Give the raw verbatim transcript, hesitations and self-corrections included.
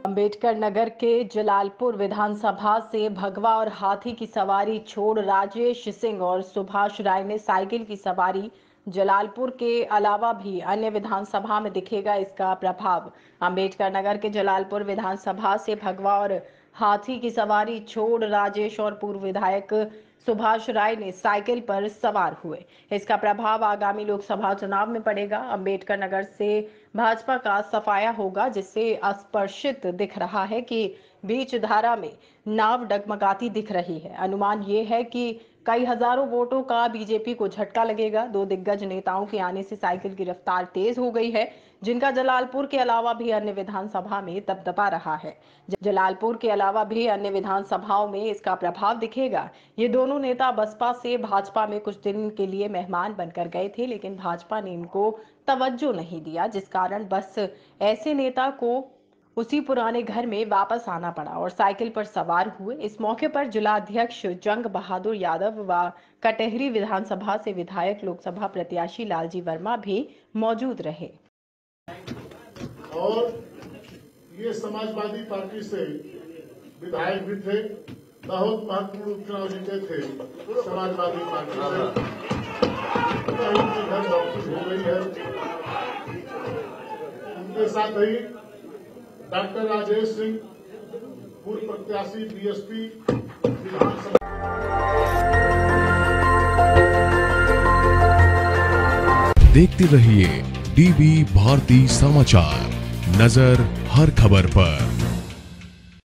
अंबेडकर नगर के जलालपुर विधानसभा से भगवा और हाथी की सवारी छोड़ राजेश सिंह और सुभाष राय ने साइकिल की सवारी। जलालपुर के अलावा भी अन्य विधानसभा में दिखेगा इसका प्रभाव। अंबेडकर नगर के जलालपुर विधानसभा से भगवा और हाथी की सवारी छोड़ राजेश और पूर्व विधायक सुभाष राय ने साइकिल पर सवार हुए। इसका प्रभाव आगामी लोकसभा चुनाव में पड़ेगा। अंबेडकर नगर से भाजपा का सफाया होगा, जिससे स्पष्ट दिख रहा है कि बीच धारा में नाव डगमगाती दिख रही है। अनुमान ये है कि कई हजारों वोटों का बीजेपी को झटका लगेगा। दो दिग्गज नेताओं के आने से साइकिल की रफ्तार तेज हो गई है, जिनका जलालपुर के अलावा भी अन्य विधानसभा में दबदबा रहा है। जलालपुर के अलावा भी अन्य विधानसभाओं में इसका प्रभाव दिखेगा। ये दोनों नेता बसपा से भाजपा में कुछ दिन के लिए मेहमान बनकर गए थे, लेकिन भाजपा ने इनको तवज्जो नहीं दिया, जिस कारण बस ऐसे नेता को उसी पुराने घर में वापस आना पड़ा और साइकिल पर सवार हुए। इस मौके पर जिलाध्यक्ष जंग बहादुर यादव व कटहरी विधानसभा से विधायक लोकसभा प्रत्याशी लालजी वर्मा भी मौजूद रहे। और ये समाजवादी पार्टी से विधायक भी थे, बहुत महत्वपूर्ण उपचुनाव जीते थे समाजवादी पार्टी से। उनके घर वापसी हो गई है। उनके साथ ही डॉक्टर राजेश सिंह पूर्व प्रत्याशी बीएसपी विधानसभा। देखते रहिए डीवी भारती समाचार, नजर हर खबर पर।